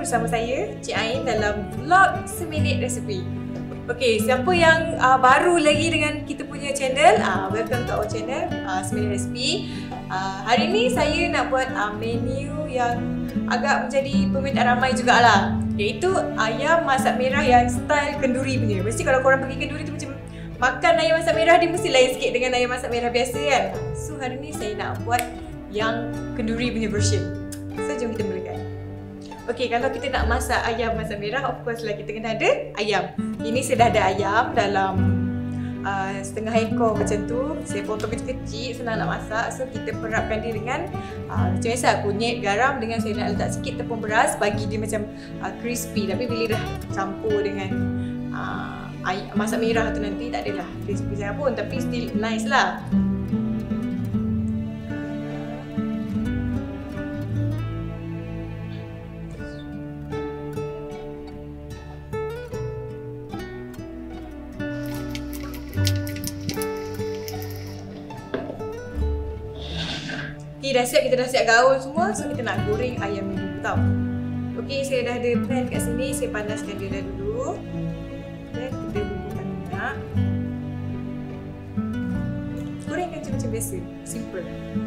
bersama saya, Cik Ain dalam vlog seminit resipi. Okey, siapa yang baru lagi dengan kita punya channel, welcome to our channel, seminit resipi. Hari ni saya nak buat menu yang agak menjadi permintaan ramai jugalah, iaitu ayam masak merah yang style kenduri punya. Mesti kalau korang pergi kenduri tu macam makan ayam masak merah, dia mesti lain sikit dengan ayam masak merah biasa kan. So hari ni saya nak buat yang kenduri punya version. So jom kita mulakan. Okey, kalau kita nak masak ayam masak merah, of course lah kita kena ada ayam. Ini saya dah ada ayam dalam setengah ekor macam tu. Saya potong kecil-kecil, senang nak masak. So kita perapkan dia dengan macam biasa, kunyit, garam, dengan saya nak letak sikit tepung beras bagi dia macam crispy. Tapi bila dah campur dengan masak merah tu nanti tak adalah crispy sangat pun, tapi still nice lah. Okay, dah siap, kita dah siap gaul semua. So kita nak goreng ayam ni dulu tau. Okay, saya dah ada pan kat sini. Saya panaskan dia dah dulu. Dan kita bubuhkan minyak. Gorengkan macam biasa, simple.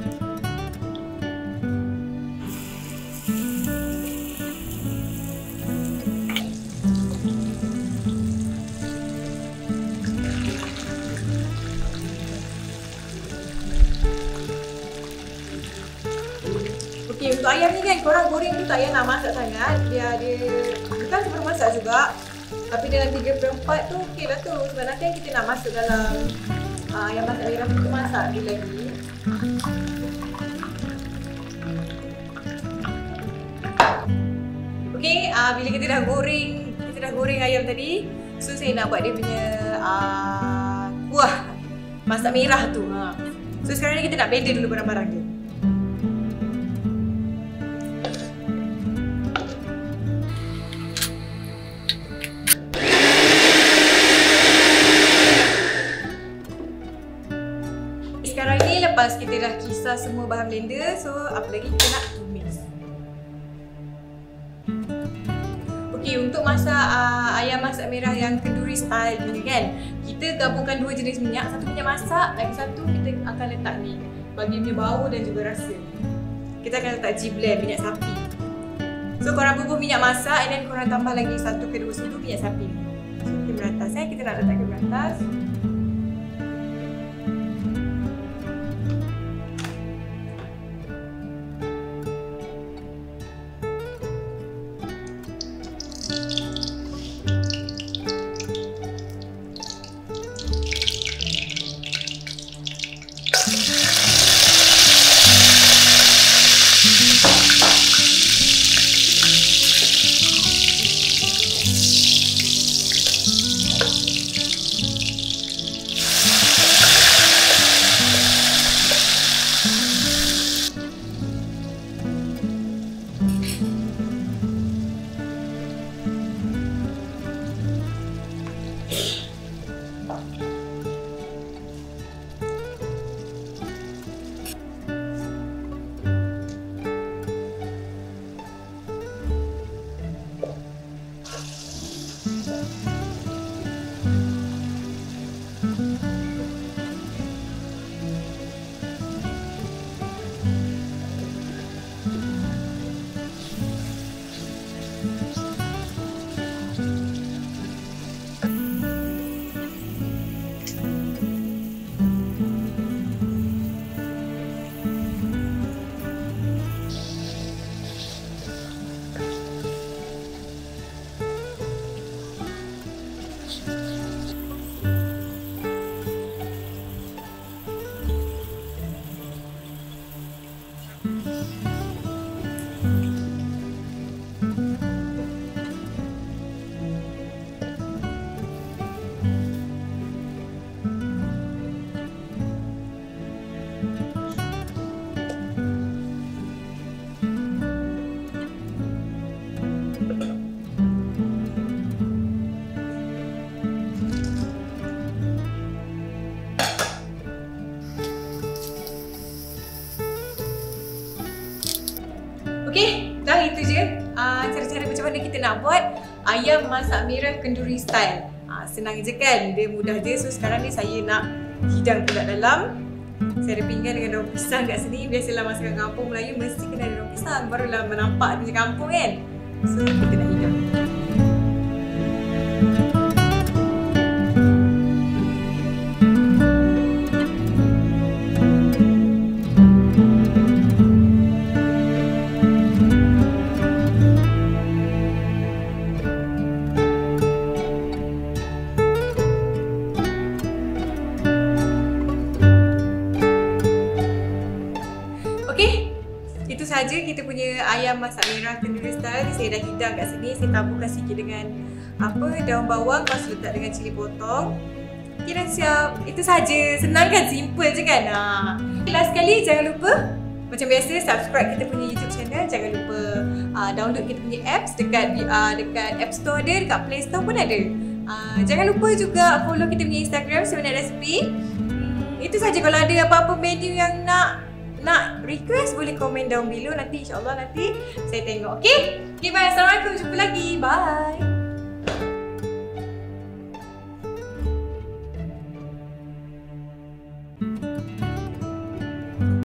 Okay, untuk ayam ni kan, korang goreng tu tak payah nak masak sangat. Biar dia bukan sebelum masak juga, tapi dalam 3/4 tu okey lah tu. Sebab nanti kita nak masuk dalam ayam masak merah, kita masak dia lagi. Okey, bila kita dah goreng ayam tadi, so saya nak buat dia punya kuah masak merah tu. So sekarang ni kita nak blender dulu barang-barang dia. Sekarang ni lepas kita dah kisar semua bahan blender, so apa lagi kita nak tumis. Okey, untuk masak ayam masak merah yang kenduri style ni kan, kita gabungkan dua jenis minyak. Satu minyak masak, lagi satu kita akan letak ni bagi dia bau dan juga rasa. Kita akan letak G-blend, minyak sapi. So korang bubuh minyak masak, and then korang tambah lagi 1 ke 2 sudu minyak sapi. So kita beratas, kita nak letak ke beratas. Okey, dah itu je. cara-cara macam mana kita nak buat ayam masak merah kenduri style. Senang je kan, dia mudah je. So sekarang ni saya nak hidang pula dalam. Saya ada pinggan dengan daun pisang kat sini. Biasalah masakan kampung Melayu mesti kena ada daun pisang, barulah menampak macam kampung kan. So kita nak hidang. Itu saja kita punya ayam masak merah kenduri style. Saya dah hidang kat sini. Saya taburkan sikit dengan daun bawang, lepas letak dengan cili potong. Okay, dah siap. Itu saja. Senang kan? Simple je kan? Last sekali, jangan lupa macam biasa subscribe kita punya YouTube channel. Jangan lupa download kita punya apps dekat App Store ada, dekat Play Store pun ada. Jangan lupa juga follow kita punya Instagram Seminit Resipi. Itu saja. Kalau ada apa-apa menu yang nak request, boleh komen down below. Nanti insyaAllah nanti saya tengok. Okay? Okay, bye. Assalamualaikum. Jumpa lagi. Bye.